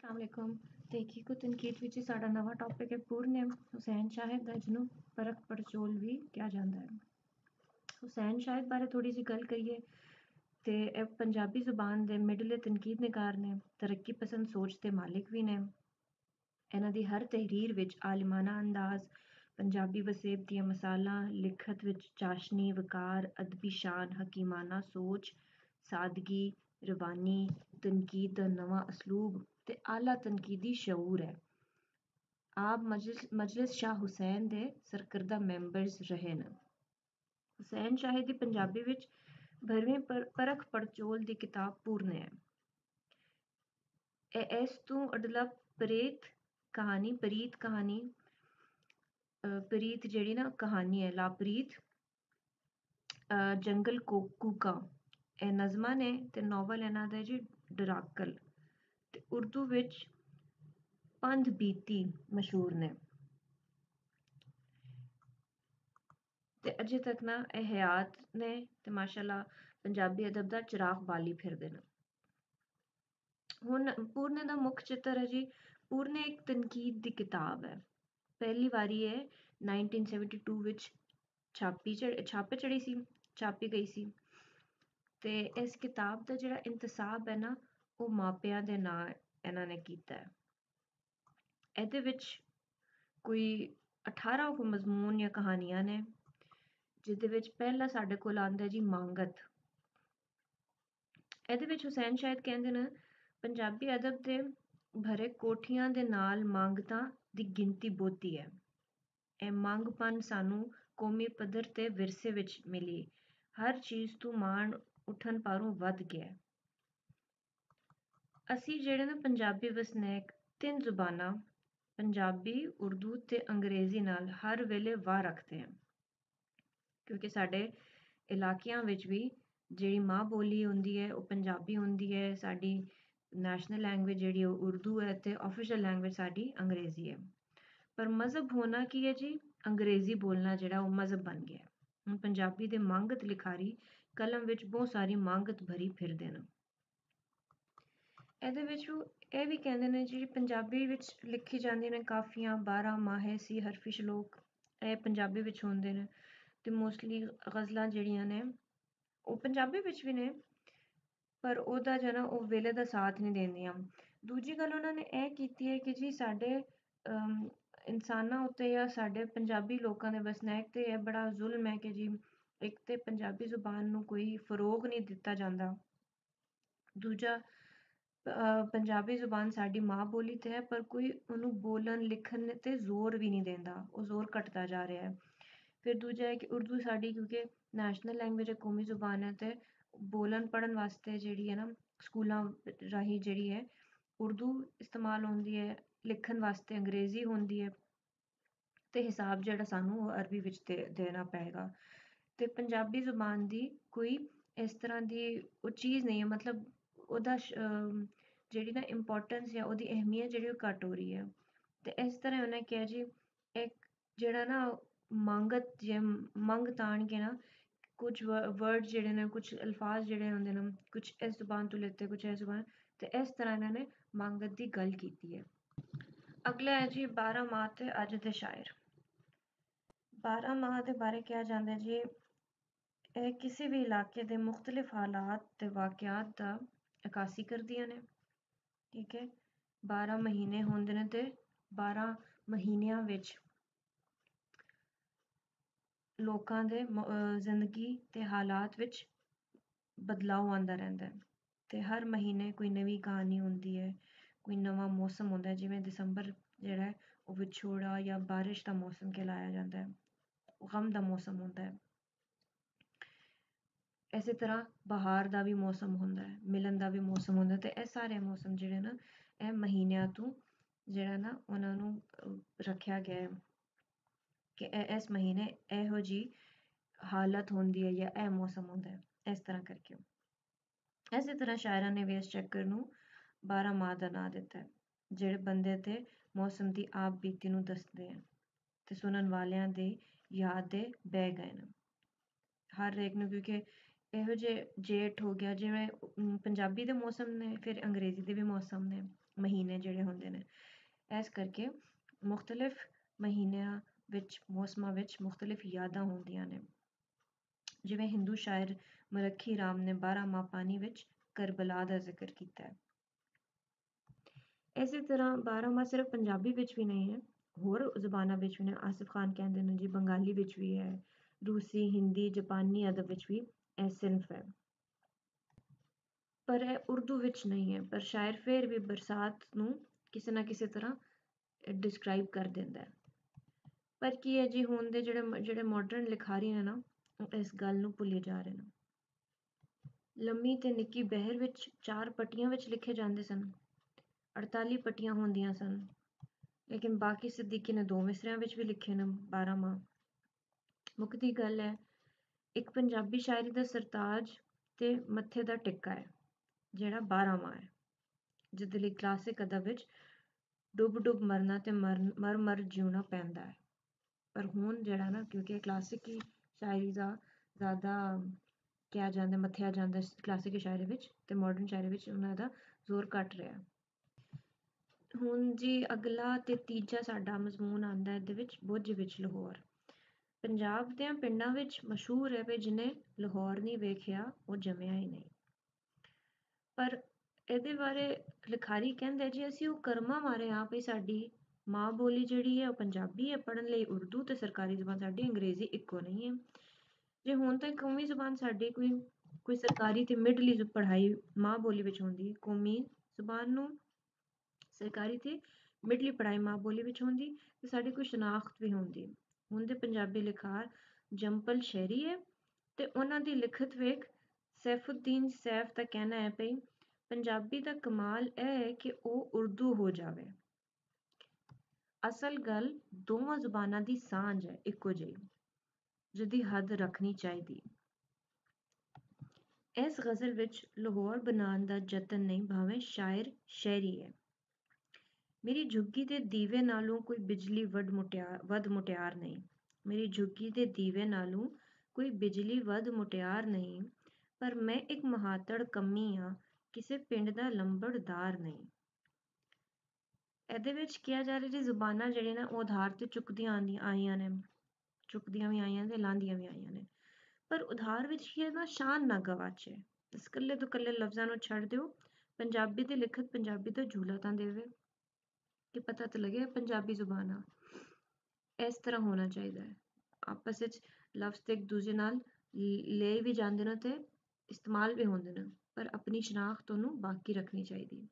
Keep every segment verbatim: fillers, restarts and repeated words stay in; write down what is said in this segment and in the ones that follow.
अस्सलाम वालेकुम। तहकीक व तनकीद विच साडा नवा टॉपिक है पूर्ण हुसैन शाहिद दा जिन्हों परख पड़चोल भी क्या जाता है। हुसैन शाहिद बारे थोड़ी सी गल करिए तो यह पंजाबी जुबान के मिडले तनकीद निगार ने, तरक्की पसंद सोच के मालिक भी ने। इन्हां दी हर तहरीर विच आलिमाना अंदाज, पंजाबी वसेब दियां मसालां, लिखत विच चाशनी, वकार, अदबी शान, हकीमाना सोच, सादगी, रवानी, तनकीद दा नवा असलूब ते आला तनकीदी शऊर है। आप मजलिस मजलिस शाह हुसैन दे सरकर्दा मैंबर्स रहे न। हुसैन शाहिद दी पंजाबी विच भरवीं पर परख पड़चोल दी किताब पूर्ण है। ए इस तू अडला प्रेत कहानी प्रीत कहानी प्रीत जेह्ड़ी ना कहानी है लाप्रीत जंगल को कूका ए नज़मा ने ते नॉवल इन्हां दा जी डराकल ते उर्दू विच पंध बीती मशहूर ने ते अजे तक ना ए हयात ने ते माशाअल्लाह पंजाबी अदब दा चिराग बाली फिरदे न। हुन पूर्ण दा मुक्ख चित्र है जी पूर्ण एक तनकीद दी किताब है। पहली बारी है नाइनटीन सेवेंटी टू विच छापी छापे चढ़ी सी छापी गई सी ते इस किताब दा जेह्ड़ा इंतसाब है ना वो मापियां दे नां इन्हां ने कीता है। एह्दे विच कोई अठारह को मजमून या कहानियां ने जिहदे विच पहला साडे कोल आंदा जी मांगत। एह्दे विच हुसैन शाहिद कहंदे न पंजाबी अदब दे भरे कोठियां दे नाल मांगतां दी गिनती बोती है। ए मंगपन सानू कौमी पद्धर ते विरसे विच मिली हर चीज तू मान उठन पारों वध गया। असी जेह्ड़े ना पंजाबी वसनीक तिन जुबानां पंजाबी उर्दू ते अंग्रेजी नाल हर वेले वाह रखते हैं क्योंकि साडे इलाकियां विच भी जेह्ड़ी मां बोली होंदी है ओह् पंजाबी होंदी है। साडी नेशनल लैंग्वेज जेह्ड़ी ओह् उर्दू है ते ऑफिशियल लैंग्वेज साडी अंग्रेजी है। पर मजहब होना की है जी अंग्रेजी बोलना जेह्ड़ा ओह् मजहब बन गया। हुन पंजाबी दे मांगत लिखारी कलम विच बहुत सारी मांगत भरी फिरदे न। एह्दे विच एह् भी कहंदे ने जी पंजाबी विच लिखी जांदियां ने काफियां बारां माहे सी हरफी शलोक एह् पंजाबी विच होंदे न ते मोस्टली गज़लां जेह्ड़ियां ने ओह् पंजाबी विच भी ने पर ओह्दा जेह्ड़ा ओह् वेले दा साथ नहीं देंदियां। दूजी गल्ल उन्हां ने एह् कीती है कि जी साडे इंसानां उत्ते या साडे पंजाबी लोकां दे वसनीक ते एह् बड़ा जुल्म है कि जी इक ते पंजाबी जुबान नू कोई फरोग नहीं दित्ता जांदा। दूजा पंजाबी जुबान साडी मां बोली ते है पर कोई ओनू बोलन लिखन ते जोर भी नहीं देंदा ओह् जोर घटदा जा रेहा है। फिर दूजा है कि उर्दू साडी क्योंकि नेशनल लैंग्वेज है कौमी जुबान है ते बोलन पढ़न वास्ते जेह्ड़ी है ना स्कूलां राहीं जेह्ड़ी है उर्दू इस्तेमाल होंदी है लिखन वास्ते अंग्रेजी होंदी है ते हिसाब जेह्ड़ा सानू ओह् अरबी विच दे देना पएगा ते पंजाबी जुबान दी कोई इस तरह दी ओह् चीज़ नहीं है मतलब ओह्दा जेह्ड़ी ना इंपॉर्टेंस या ओह्दी अहमियत जेह्ड़ी ओह् घट हो रही है। ते इस तरह उ'नें क्या जी इक जेह्ड़ा ना मांगत जे मंग तान के ना कुछ वर्ड जेह्ड़े ने कुछ अल्फाज जेह्ड़े होंदे न कुछ इस जुबान तो लेते कुछ इस जुबान ते इस तरह इन्हां ने मांगत दी गल्ल कीती है। अगला है जी बारां माह ते अज दे शायर। बारां माह दे बारे क्या जांदा है जी एह् किसी भी इलाके दे मुख्तलिफ हालात ते वाक़यात दा अक्कासी करदियां ने। ठीक है बारां महीने होंदे ने ते बारां महीनियां विच लोकां दे जिंदगी ते हालात विच बदलाव आंदा रैंह्दा है ते हर महीने कोई नवीं कहानी होंदी है कोई नवां मौसम होंदा है जिवें दिसंबर जेह्ड़ा है ओह् विछोड़ा या बारिश दा मौसम कहलाया जांदा है गम दा मौसम होंदा है। इसे तरह बहार दा भी मौसम होंदा है मिलन दा भी मौसम होंदा है ते एह् सारे मौसम जेह्ड़े न एह् महीनियां तू जेह्ड़ा ना उन्हां नू रखेआ गया है कि इस महीने एहो जी हालत होंदी है या एह् मौसम होंदा है इस तरह करके। इसे तरह शायरां ने भी इस चक्कर नू बारां माह दा नां दित्ता है जेह्ड़े बंदे ते मौसम दी आप बीती नू दसदे न ते सुनन वालेआं दी याद दे बह गए न। हर एक नू क्योंकि ਇਹੋ ਜਿਹੇ जेठ हो गया जिवें पंजाबी दे मौसम ने फिर अंग्रेजी दे भी मौसम ने ਮਹੀਨੇ ਜਿਹੜੇ ਹੁੰਦੇ ਨੇ। ਇਸ ਕਰਕੇ ਮੁਖਤਲਿਫ ਮਹੀਨਿਆਂ ਵਿੱਚ ਮੌਸਮਾਂ ਵਿੱਚ ਮੁਖਤਲਿਫ ਯਾਦਾਂ ਹੁੰਦੀਆਂ ਨੇ। ਜਿਵੇਂ ਹਿੰਦੂ ਸ਼ਾਇਰ ਮਲੱਖੀ ਰਾਮ ਨੇ ਬਾਰਾਂ ਮਾਹ ਪਾਣੀ ਵਿੱਚ ਕਰਬਲਾ ਦਾ ਜ਼ਿਕਰ ਕੀਤਾ ਹੈ। ਇਸੇ ਤਰ੍ਹਾਂ ਬਾਰਾਂ ਮਾਹ ਸਿਰਫ ਪੰਜਾਬੀ ਵਿੱਚ ਵੀ ਨਹੀਂ ਹੈ, ਹੋਰ ਜ਼ੁਬਾਨਾਂ ਵਿੱਚ ਵੀ ਨੇ। ਆਸਿਫ ਖਾਨ ਕਹਿੰਦੇ ਨੇ ਜੀ ਬੰਗਾਲੀ ਵਿੱਚ ਵੀ ਹੈ, ਰੂਸੀ, ਹਿੰਦੀ, ਜਾਪਾਨੀ ਅਦਬ ਵਿੱਚ ਵੀ ਇਹ ਸਿਨਫ ਹੈ, ਪਰ ਇਹ ਉਰਦੂ ਵਿੱਚ ਨਹੀਂ ਹੈ। ਪਰ ਸ਼ਾਇਰ ਫਿਰ ਵੀ ਬਰਸਾਤ ਨੂੰ ਕਿਸੇ ਨਾ ਕਿਸੇ ਤਰ੍ਹਾਂ ਡਿਸਕ੍ਰਾਈਬ ਕਰ ਦਿੰਦਾ ਹੈ। ਪਰ ਕੀ ਹੈ ਜੀ, ਹੁਣ ਦੇ ਜਿਹੜੇ ਜਿਹੜੇ ਮਾਡਰਨ ਲਿਖਾਰੀ ਨੇ ਨਾ, ਉਹ ਇਸ ਗੱਲ ਨੂੰ ਭੁੱਲੇ ਜਾ ਰਹੇ ਨੇ। ਲੰਮੀ ਤੇ ਨਿੱਕੀ ਬਹਿਰ ਵਿੱਚ ਚਾਰ ਪੱਟੀਆਂ ਵਿੱਚ ਲਿਖੇ ਜਾਂਦੇ ਸਨ, ਅੜਤਾਲੀ ਪੱਟੀਆਂ ਹੁੰਦੀਆਂ ਸਨ, ਲੇਕਿਨ ਬਾਕੀ ਸਿੱਦੀਕੀ ਨੇ ਦੋ ਮਿਸਰਿਆਂ ਵਿੱਚ ਵੀ ਲਿਖੇ ਨੇ ਬਾਰਾਂ ਮਾਹ। ਮੁੱਕਦੀ ਗੱਲ ਹੈ, ਇੱਕ ਪੰਜਾਬੀ ਸ਼ਾਇਰੀ ਦਾ ਸਰਤਾਜ ਤੇ ਮੱਥੇ ਦਾ ਟਿੱਕਾ ਹੈ ਜਿਹੜਾ ਬਾਰਾਂ ਮਾਹ ਹੈ, ਜਿਹਦੇ ਲਈ ਕਲਾਸਿਕ ਅਦਬ ਵਿੱਚ ਡੁੱਬ ਡੁੱਬ ਮਰਨਾ ਤੇ ਮਰ ਮਰ ਮਰ ਜਿਉਣਾ ਪੈਂਦਾ ਹੈ। ਪਰ ਹੁਣ ਜਿਹੜਾ ਨਾ, ਕਿਉਂਕਿ ਕਲਾਸਿਕੀ ਸ਼ਾਇਰੀ ਦਾ ਜ਼ਿਆਦਾ ਕਿਹਾ ਜਾਂਦਾ, ਮੱਥਿਆ ਜਾਂਦਾ ਕਲਾਸਿਕੀ ਸ਼ਾਇਰੀ ਵਿੱਚ, ਤੇ ਮਾਡਰਨ ਸ਼ਾਇਰੀ ਵਿੱਚ ਉਹਨਾਂ ਦਾ ਜ਼ੋਰ ਘੱਟ ਰਿਹਾ। ਹੁਣ ਜੀ ਅਗਲਾ ਤੇ ਤੀਜਾ ਸਾਡਾ ਮਜ਼ਮੂਨ ਆਉਂਦਾ ਇਹਦੇ ਵਿੱਚ, ਬੁੱਝ ਵਿੱਚ ਲਾਹੌਰ। ਪੰਜਾਬ ਦੇ ਪਿੰਡਾਂ ਵਿੱਚ ਮਸ਼ਹੂਰ ਹੈ ਵੀ ਜਿਹਨੇ ਲਾਹੌਰ ਨਹੀਂ ਵੇਖਿਆ ਉਹ ਜੰਮਿਆ ਹੀ ਨਹੀਂ। ਪਰ ਇਹਦੇ ਬਾਰੇ ਲਿਖਾਰੀ ਕਹਿੰਦੇ ਜੀ ਅਸੀਂ ਉਹ ਕਰਮਾਂ ਮਾਰੇ ਹਾਂ ਵੀ ਸਾਡੀ ਮਾਂ ਬੋਲੀ ਜਿਹੜੀ ਹੈ ਉਹ ਪੰਜਾਬੀ ਹੈ, ਪੜ੍ਹਨ ਲਈ ਉਰਦੂ ਤੇ ਸਰਕਾਰੀ ਜ਼ੁਬਾਨ ਸਾਡੀ ਅੰਗਰੇਜ਼ੀ ਇੱਕੋ ਨਹੀਂ ਹੈ। ਜੇ ਹੁਣ ਤੱਕ ਕੌਮੀ ਜ਼ੁਬਾਨ ਸਾਡੀ ਕੋਈ ਕੋਈ ਸਰਕਾਰੀ ਤੇ ਮਿਡਲੀ ਪੜ੍ਹਾਈ ਮਾਂ ਬੋਲੀ ਵਿੱਚ ਹੁੰਦੀ, ਕੌਮੀ ਜ਼ੁਬਾਨ ਨੂੰ ਸਰਕਾਰੀ ਤੇ ਮਿਡਲੀ ਪੜ੍ਹਾਈ ਮਾਂ ਬੋਲੀ ਵਿੱਚ ਹੁੰਦੀ, ਤੇ ਸਾਡੀ ਕੋਈ ਸ਼ਨਾਖਤ ਵੀ ਹੁੰਦੀ। ਹੁਣ ਦੇ ਪੰਜਾਬੀ ਲਿਖਾਰ ਜੰਪਲ ਸ਼ਹਿਰੀ ਹੈ, ਤੇ ਉਹਨਾਂ ਦੀ ਲਿਖਤ ਵੇਖ ਸੈਫੁਦੀਨ ਸੈਫ ਦਾ ਕਹਿਣਾ ਹੈ ਭਈ ਪੰਜਾਬੀ ਦਾ ਕਮਾਲ ਇਹ ਹੈ ਕਿ ਉਹ ਉਰਦੂ ਹੋ ਜਾਵੇ। ਅਸਲ ਗੱਲ ਦੋਵਾਂ ਜ਼ੁਬਾਨਾਂ ਦੀ ਸਾਂਝ ਹੈ ਇੱਕੋ ਜਿਹੀ, ਜਿਹਦੀ ਹੱਦ ਰੱਖਣੀ ਚਾਹੀਦੀ। ਇਸ ਗਜ਼ਲ ਵਿੱਚ ਲਾਹੌਰ ਬਣਾਉਣ ਦਾ ਯਤਨ ਨਹੀਂ, ਭਾਵੇਂ ਸ਼ਾਇਰ ਸ਼ਾਇਰੀ ਹੈ। ਮੇਰੀ ਝੁੱਗੀ ਦੇ ਦੀਵੇ ਨਾਲੋਂ ਕੋਈ ਬਿਜਲੀ ਵੱਡ ਮੁਟਿਆਰ ਵੱਧ ਮੁਟਿਆਰ ਨਹੀਂ, ਮੇਰੀ ਝੁੱਗੀ ਦੇ ਦੀਵੇ ਨਾਲੋਂ ਕੋਈ ਬਿਜਲੀ ਵੱਧ ਮੁਟਿਆਰ ਨਹੀਂ, ਪਰ ਮੈਂ ਇੱਕ ਮਹਾਤੜ ਕੰਮੀ ਹਾਂ, ਕਿਸੇ ਪਿੰਡ ਦਾ ਲੰਬੜਦਾਰ ਨਹੀਂ। ਇਹਦੇ ਵਿੱਚ ਕਿਹਾ ਜਾ ਰਿਹਾ ਜੀ ਜ਼ੁਬਾਨਾਂ ਜਿਹੜੀਆਂ ਨੇ ਉਹ ਆਧਾਰ ਤੇ ਚੁੱਕਦੀਆਂ ਆਉਂਦੀਆਂ ਆਈਆਂ ਨੇ, ਚੁੱਕਦੀਆਂ ਵੀ ਆਈਆਂ ਤੇ ਲਾਂਦੀਆਂ ਵੀ ਆਈਆਂ ਨੇ, ਪਰ ਉਧਾਰ ਵਿੱਚ ਹੀ ਨਾ ਸ਼ਾਨ ਨਾ ਗਵਾਚੇ। ਇਸ ਇਕੱਲੇ ਤੋਂ ਇਕੱਲੇ ਲਫ਼ਜ਼ਾਂ ਨੂੰ ਛੱਡ ਦਿਓ, ਪੰਜਾਬੀ ਦੀ ਲਿਖਤ ਪੰਜਾਬੀ ਦਾ ਝੂਲਾ ਤਾਂ ਦੇਵੇ ਕਿ ਪਤਾ ਤਾਂ ਲੱਗੇ ਪੰਜਾਬੀ ਜ਼ੁਬਾਨ ਆ। ਇਸ ਤਰ੍ਹਾਂ ਹੋਣਾ ਚਾਹੀਦਾ ਹੈ, ਆਪਸ ਵਿੱਚ ਲਫ਼ਜ਼ ਤੇ ਇੱਕ ਦੂਜੇ ਨਾਲ ਲੈ ਵੀ ਜਾਂਦੇ ਨੇ ਤੇ ਇਸਤੇਮਾਲ ਵੀ ਹੁੰਦੇ ਨੇ, ਪਰ ਆਪਣੀ ਸ਼ਨਾਖਤ ਉਹਨੂੰ ਬਾਕੀ ਰੱਖਣੀ ਚਾਹੀਦੀ।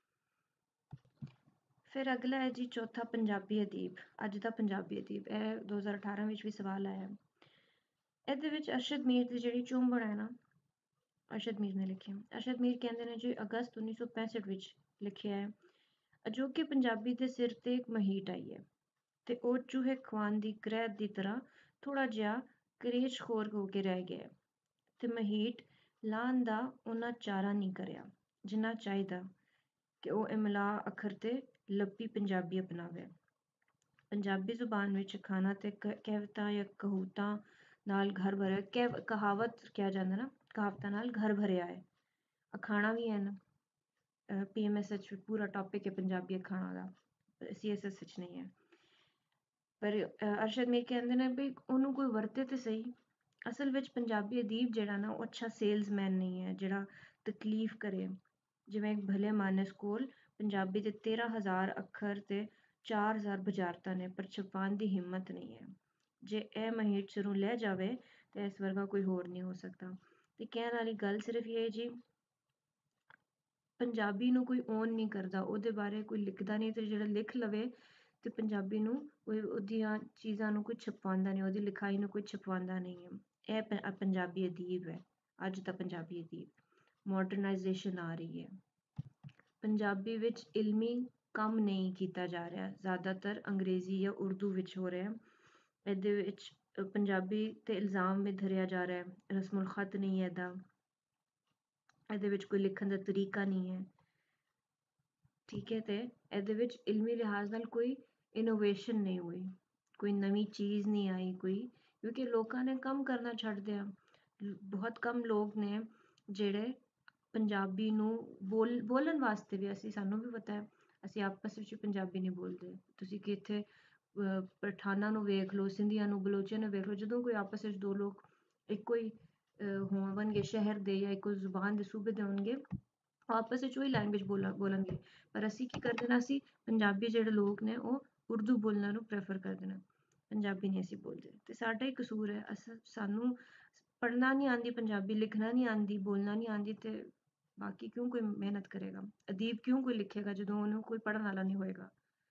ਫਿਰ ਅਗਲਾ ਹੈ ਜੀ ਚੌਥਾ ਪੰਜਾਬੀ ਅਦੀਬ, ਅੱਜ ਦਾ ਪੰਜਾਬੀ ਅਦੀਬ। ਇਹ ਦੋ ਹਜ਼ਾਰ ਅਠਾਰਾਂ ਵਿੱਚ ਵੀ ਸਵਾਲ ਆਇਆ। ਇਹਦੇ ਵਿੱਚ ਅਰਸ਼ਦ ਮੀਰ ਦੀ ਜਿਹੜੀ ਚੁੰਬੜ ਹੈ ਨਾ, ਅਰਸ਼ਦ ਮੀਰ ਨੇ ਲਿਖੀ। ਅਰਸ਼ਦ ਮੀਰ ਕਹਿੰਦੇ ਨੇ ਜੀ ਅਗਸਤ ਉੱਨੀ ਸੌ ਪੈਂਸਠ ਵਿੱਚ ਲਿਖਿਆ ਹੈ, ਅਜੋਕੇ ਪੰਜਾਬੀ ਦੇ ਸਿਰ ਤੇ ਇੱਕ ਮਹੀਟ ਆਈ ਹੈ ਤੇ ਉਹ ਚੂਹੇ ਖਵਾਨ ਦੀ ਗ੍ਰਹਿ ਦੀ ਤਰ੍ਹਾਂ ਥੋੜਾ ਜਿਹਾ ਕਰੇਸ਼ਖੋਰ ਹੋ ਕੇ ਰਹਿ ਗਿਆ, ਤੇ ਮਹੀਟ ਲਾਉਣ ਦਾ ਉਹਨਾਂ ਚਾਰਾ ਨਹੀਂ ਕਰਿਆ ਜਿੰਨਾ ਚਾਹੀਦਾ ਕਿ ਉਹ ਇਮਲਾ ਅੱਖਰ ਤੇ ਲੱਭੀ ਪੰਜਾਬੀ ਅਪਣਾਵੇ। ਪੰਜਾਬੀ ਜ਼ੁਬਾਨ ਵਿੱਚ ਖਾਣਾ ਤੇ ਕਹਾਵਤਾਂ ਜਾਂ ਕਹੂਤਾਂ ਨਾਲ ਘਰ ਭਰਿਆ, ਕਹਿ ਕਹਾਵਤ ਕਿਹਾ ਜਾਂਦਾ ਨਾ, ਕਹਾਵਤਾਂ ਨਾਲ ਘਰ ਭਰਿਆ ਹੈ। ਅਖਾਣਾ ਵੀ ਹੈ ਨਾ, ਪੀ ਐਮ ਐਸ ਐਚ ਪੂਰਾ ਟੌਪਿਕ ਹੈ ਪੰਜਾਬੀ ਅਖਾਣਾ ਦਾ, ਸੀ ਐਸ ਐਸ ਵਿੱਚ ਨਹੀਂ ਹੈ। ਪਰ ਅਰਸ਼ਦ ਮੀਰ ਕਹਿੰਦੇ ਨੇ ਵੀ ਉਹਨੂੰ ਕੋਈ ਵਰਤੇ ਤੇ ਸਹੀ। ਅਸਲ ਵਿੱਚ ਪੰਜਾਬੀ ਅਦੀਬ ਜਿਹੜਾ ਨਾ ਉਹ ਅੱਛਾ ਸੇਲਸਮੈਨ ਨਹੀਂ ਹੈ ਜਿਹੜਾ ਤਕਲੀਫ ਕਰੇ। ਜਿਵੇਂ ਇੱਕ ਭਲੇ ਮਾਨਸ ਕੋਲ ਪੰਜਾਬੀ ਦੇ ਤੇਰਾਂ ਹਜ਼ਾਰ ਅੱਖਰ ਤੇ ਚਾਰ ਹਜ਼ਾਰ ਬੁਝਾਰਤਾਂ ਨੇ, ਪਰ ਛਪਾਉਣ ਦੀ ਹਿੰਮਤ ਨਹੀਂ ਹੈ। ਜੇ ਇਹ ਮਹੀਟ ਸਿਰੋਂ ਲੈ ਜਾਵੇ ਤੇ ਇਸ ਵਰਗਾ ਕੋਈ ਹੋਰ ਨਹੀਂ ਹੋ ਸਕਦਾ। ਤੇ ਕਹਿਣ ਵਾਲੀ ਗੱਲ ਸਿਰਫ ਇਹ ਹੈ ਜੀ, ਪੰਜਾਬੀ ਨੂੰ ਕੋਈ ਓਨ ਨਹੀਂ ਕਰਦਾ, ਉਹਦੇ ਬਾਰੇ ਕੋਈ ਲਿਖਦਾ ਨਹੀਂ, ਤੇ ਜਿਹੜਾ ਲਿਖ ਲਵੇ ਤੇ ਪੰਜਾਬੀ ਨੂੰ ਕੋਈ ਉਹਦੀਆਂ ਚੀਜ਼ਾਂ ਨੂੰ ਕੋਈ ਛਪਵਾਉਂਦਾ ਨਹੀਂ, ਉਹਦੀ ਲਿਖਾਈ ਨੂੰ ਕੋਈ ਛਪਵਾਉਂਦਾ ਨਹੀਂ ਹੈ। ਇਹ ਪੰਜਾਬੀ ਅਦੀਬ ਹੈ, ਅੱਜ ਦਾ ਪੰਜਾਬੀ ਅਦੀਬ। ਮਾਡਰਨਾਈਜੇਸ਼ਨ ਆ ਰਹੀ ਹੈ, ਪੰਜਾਬੀ ਵਿੱਚ ਇਲਮੀ ਕੰਮ ਨਹੀਂ ਕੀਤਾ ਜਾ ਰਿਹਾ, ਜ਼ਿਆਦਾਤਰ ਅੰਗਰੇਜ਼ੀ ਜਾਂ ਉਰਦੂ ਵਿੱਚ ਹੋ ਰਿਹਾ। ਇਹਦੇ ਵਿੱਚ ਪੰਜਾਬੀ ਤੇ ਇਲਜ਼ਾਮ ਵੀ ਧਰਿਆ ਜਾ ਰਿਹਾ, ਰਸਮੁਲ ਖਤ ਨਹੀਂ ਹੈ ਇਹਦਾ, ਇਹਦੇ ਵਿੱਚ ਕੋਈ ਲਿਖਣ ਦਾ ਤਰੀਕਾ ਨਹੀਂ ਹੈ, ਠੀਕ ਹੈ। ਤੇ ਇਹਦੇ ਵਿੱਚ ਇਲਮੀ ਲਿਹਾਜ਼ ਨਾਲ ਕੋਈ ਇਨੋਵੇਸ਼ਨ ਨਹੀਂ ਹੋਈ, ਕੋਈ ਨਵੀਂ ਚੀਜ਼ ਨਹੀਂ ਆਈ ਕੋਈ, ਕਿਉਂਕਿ ਲੋਕਾਂ ਨੇ ਕੰਮ ਕਰਨਾ ਛੱਡ ਦਿਆ। ਬਹੁਤ ਕਮ ਲੋਕ ਨੇ ਜਿਹੜੇ ਪੰਜਾਬੀ ਨੂੰ ਬੋਲ ਬੋਲਣ ਵਾਸਤੇ ਵੀ ਅਸੀਂ ਸਾਨੂੰ ਵੀ ਪਤਾ ਹੈ ਅਸੀਂ ਆਪਸ ਵਿੱਚ ਪੰਜਾਬੀ ਨਹੀਂ ਬੋਲਦੇ। ਤੁਸੀਂ ਕਿੱਥੇ ਅਹ, ਪਠਾਨਾਂ ਨੂੰ ਵੇਖ ਲਓ, ਸਿੰਧੀਆਂ ਨੂੰ, ਬਲੋਚੀਆਂ ਨੂੰ ਵੇਖ ਲਓ, ਜਦੋਂ ਕੋਈ ਆਪਸ ਵਿੱਚ ਦੋ ਲੋਕ ਇੱਕੋ ਹੀ ਅਹ, ਹੋਣਗੇ ਸ਼ਹਿਰ ਦੇ ਜਾਂ ਇੱਕੋ ਜ਼ੁਬਾਨ ਦੇ ਸੂਬੇ ਦੇ ਹੋਣਗੇ, ਉਹ ਆਪਸ ਵਿੱਚ ਉਹੀ ਲੈਂਗੁਏਜ ਬੋਲ ਬੋਲਣਗੇ। ਪਰ ਅਸੀਂ ਕੀ ਕਰਦੇ ਨਾ, ਅਸੀਂ ਪੰਜਾਬੀ ਜਿਹੜੇ ਲੋਕ ਨੇ ਉਹ ਉਰਦੂ ਬੋਲਣਾ ਨੂੰ ਪ੍ਰੈਫਰ ਕਰਦੇ ਨੇ, ਪੰਜਾਬੀ ਨਹੀਂ ਅਸੀਂ ਬੋਲਦੇ। ਤੇ ਸਾਡਾ ਹੀ ਕਸੂਰ ਹੈ, ਅਸ ਸਾਨੂੰ ਪੜ੍ਹਨਾ ਨਹੀਂ ਆਉਂਦੀ ਪੰਜਾਬੀ, ਲਿਖਣਾ ਨਹੀਂ ਆਉਂਦੀ, ਬੋਲਣਾ ਨਹੀਂ ਆਉਂਦੀ, ਤੇ ਬਾਕੀ ਕਿਉਂ ਕੋਈ ਮਿਹਨਤ ਕਰੇਗਾ, ਅਦੀਬ ਕਿਉਂ ਕੋਈ ਲਿਖੇਗਾ ਜਦੋਂ ਉਹਨੂੰ ਕੋਈ ਪੜ੍ਹਨ ਵਾਲਾ ਨਹੀਂ ਹੋਏਗਾ।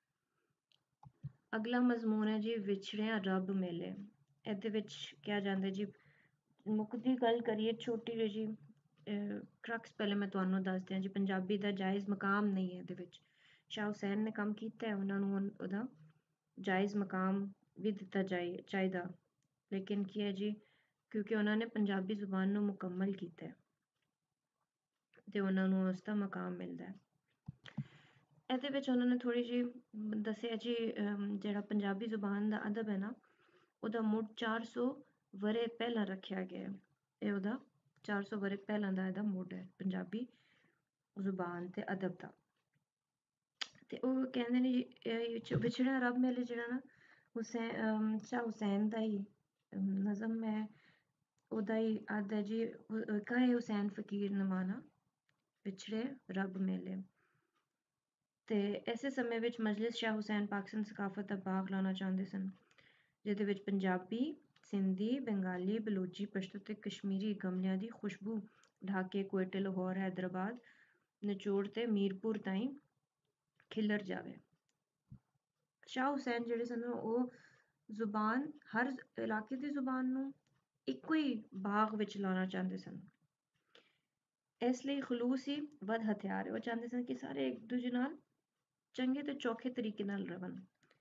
ਅਗਲਾ ਮਜ਼ਮੂਨ ਹੈ ਜੀ ਵਿਛੜਿਆਂ ਰੱਬ ਮੇਲੇ। ਇਹਦੇ ਵਿੱਚ ਕਿਹਾ ਜਾਂਦਾ ਜੀ, ਮੁੱਖ ਦੀ ਗੱਲ ਕਰੀਏ ਛੋਟੀ ਜਿਹੀ ਜੀ ਕਰਕਸ ਪਹਿਲੇ ਮੈਂ ਤੁਹਾਨੂੰ ਦੱਸ ਦਿਆਂ ਜੀ, ਪੰਜਾਬੀ ਦਾ ਜਾਇਜ਼ ਮਕਾਮ ਨਹੀਂ ਹੈ ਇਹਦੇ ਵਿੱਚ। ਸ਼ਾਹ ਹੁਸੈਨ ਨੇ ਕੰਮ ਕੀਤਾ ਹੈ, ਉਹਨਾਂ ਨੂੰ ਉਹਦਾ ਜਾਇਜ਼ ਮਕਾਮ ਵੀ ਦਿੱਤਾ ਜਾਏ ਚਾਹੀਦਾ, ਲੇਕਿਨ ਕੀ ਹੈ ਜੀ, ਕਿਉਂਕਿ ਉਹਨਾਂ ਨੇ ਪੰਜਾਬੀ ਜ਼ੁਬਾਨ ਨੂੰ ਮੁਕੰਮਲ ਕੀਤਾ ਹੈ ਤੇ ਉਹਨਾਂ ਨੂੰ ਉਸ ਦਾ ਮਕਾਮ ਮਿਲਦਾ ਹੈ। ਇਹਦੇ ਵਿੱਚ ਉਹਨਾਂ ਨੇ ਥੋੜ੍ਹੀ ਜਿਹੀ ਦੱਸਿਆ ਜੀ, ਜਿਹੜਾ ਪੰਜਾਬੀ ਜ਼ੁਬਾਨ ਦਾ ਅਦਬ ਹੈ ਨਾ, ਉਹਦਾ ਮੁੱਢ ਚਾਰ ਸੌ ਵਰੇ ਪਹਿਲਾਂ ਰੱਖਿਆ ਗਿਆ ਹੈ। ਇਹ ਉਹਦਾ ਚਾਰ ਸੌ ਵਰੇ ਪਹਿਲਾਂ ਦਾ ਇਹਦਾ ਮੁੱਢ ਹੈ ਪੰਜਾਬੀ ਜ਼ੁਬਾਨ ਤੇ ਅਦਬ ਦਾ। ਤੇ ਉਹ ਕਹਿੰਦੇ ਨੇ ਜੀ ਇਹ ਵਿਛੜਿਆ ਰੱਬ ਮੇਲੇ ਜਿਹੜਾ ਨਾ ਹੁਸੈਨ ਸ਼ਾਹ ਹੁਸੈਨ ਦਾ ਹੀ ਨਜ਼ਮ ਹੈ, ਉਹਦਾ ਹੀ ਅੱਧ ਹੈ ਜੀ, ਕਹੇ ਹੁਸੈਨ ਫਕੀਰ ਨਮਾਣਾ ਵਿਛੜੇ ਰੱਬ ਮੇਲੇ। ਤੇ ਇਸੇ ਸਮੇਂ ਵਿੱਚ ਮਜਲਿਸ ਸ਼ਾਹ ਹੁਸੈਨ ਪਾਕਿਸਤਾਨ ਸਕਾਫਤ ਦਾ ਬਾਗ ਲਾਉਣਾ ਚਾਹੁੰਦੇ ਸਨ, ਜਿਹਦੇ ਵਿੱਚ ਪੰਜਾਬੀ, ਸਿੰਧੀ, ਬੰਗਾਲੀ, ਬਲੋਚੀ, ਪਸ਼ਤੋ ਤੇ ਕਸ਼ਮੀਰੀ ਗਮਲਿਆਂ ਦੀ ਖੁਸ਼ਬੂ ਢਾਕੇ ਕੋਇਟੇ, ਲਾਹੌਰ, ਹੈਦਰਾਬਾਦ, ਨਿਚੋੜ ਤੇ ਮੀਰਪੁਰ ਤਾਈਂ ਖਿਲਰ ਜਾਵੇ। ਸ਼ਾਹ ਹੁਸੈਨ ਜਿਹੜੇ ਸਨ ਉਹ ਜ਼ੁਬਾਨ, ਹਰ ਇਲਾਕੇ ਦੀ ਜ਼ੁਬਾਨ ਨੂੰ ਇੱਕੋ ਹੀ ਬਾਗ ਵਿੱਚ ਲਾਉਣਾ ਚਾਹੁੰਦੇ ਸਨ। ਇਸ ਲਈ ਖਲੂਸ ਹੀ ਵੱਧ ਹਥਿਆਰ ਹੈ। ਉਹ ਚਾਹੁੰਦੇ ਸਨ ਕਿ ਸਾਰੇ ਇੱਕ ਦੂਜੇ ਨਾਲ ਚੰਗੇ ਤੇ ਚੌਖੇ ਤਰੀਕੇ ਨਾਲ ਰਹਨ।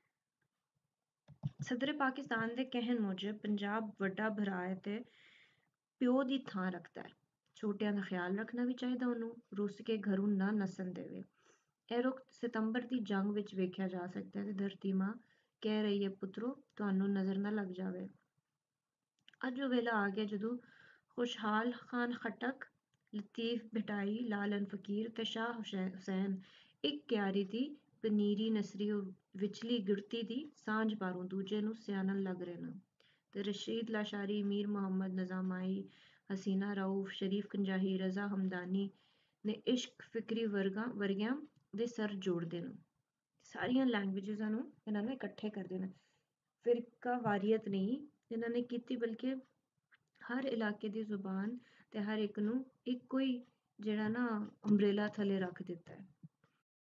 ਸਦਰੇ ਪਾਕਿਸਤਾਨ ਦੇ ਕਹਿਣ ਮੁਜਬ ਪੰਜਾਬ ਵੱਡਾ ਭਰਾ ਹੈ ਤੇ ਪਿਓ ਦੀ ਥਾਂ ਰੱਖਦਾ ਹੈ, ਛੋਟਿਆਂ ਦਾ ਖਿਆਲ ਰੱਖਣਾ ਵੀ ਚਾਹੀਦਾ, ਉਹਨੂੰ ਰੁੱਸ ਕੇ ਘਰੋਂ ਨਾ ਨਸਣ ਦੇਵੇ। ਇਹ ਰੁੱਖ ਸਤੰਬਰ ਦੀ ਜੰਗ ਵਿੱਚ ਵੇਖਿਆ ਜਾ ਸਕਦਾ ਹੈ ਤੇ ਧਰਤੀ ਮਾਂ ਕਹਿ ਰਹੀ ਹੈ, ਪੁੱਤਰੋ ਤੁਹਾਨੂੰ ਨਜ਼ਰ ਨਾ ਲੱਗ ਜਾਵੇ। ਅੱਜ ਉਹ ਵੇਲਾ ਆ ਗਿਆ ਜਦੋਂ ਖੁਸ਼ਹਾਲ ਖਾਨ ਖਟਕ, ਲਤੀਫ ਭਟਾਈ, ਲਾਲਨ ਫਕੀਰ ਤੇ ਸ਼ਾਹ ਹੁਸੈਨ ਇੱਕ ਕਿਆਰੀ ਦੀ ਪਨੀਰੀ ਨਸਰੀ ਵਿਚਲੀ ਗਿਣਤੀ ਦੀ ਸਾਂਝ ਪਾਰੋਂ ਦੂਜੇ ਨੂੰ ਸਿਆਣਨ ਲੱਗ ਰਹੇ ਨੇ। ਤੇ ਰਸ਼ੀਦ ਲਾਸ਼ਾਰੀ, ਮੀਰ ਮੁਹੰਮਦ ਨਜ਼ਾਮਾਈ, ਹਸੀਨਾ ਰਾਊਫ, ਸ਼ਰੀਫ ਕੰਜਾਹੀ, ਰਜ਼ਾ ਹਮਦਾਨੀ ਨੇ ਇਸ਼ਕ ਫਿਕਰੀ ਵਰਗਾ ਵਰਗਿਆਂ ਦੇ ਸਰ ਜੋੜਦੇ ਨੇ। ਸਾਰੀਆਂ ਲੈਂਗੁਏਜਾਂ ਨੂੰ ਇਹਨਾਂ ਨੇ ਇਕੱਠੇ ਕਰਦੇ ਨੇ, ਫਿਰਕਾ ਵਾਰੀਅਤ ਨਹੀਂ ਇਹਨਾਂ ਨੇ ਕੀਤੀ, ਬਲਕਿ ਹਰ ਇਲਾਕੇ ਦੀ ਜ਼ੁਬਾਨ ਤੇ ਹਰ ਇੱਕ ਨੂੰ ਇੱਕੋ ਹੀ ਜਿਹੜਾ ਨਾ ਅੰਬਰੇਲਾ ਥੱਲੇ ਰੱਖ ਦਿੱਤਾ ਹੈ।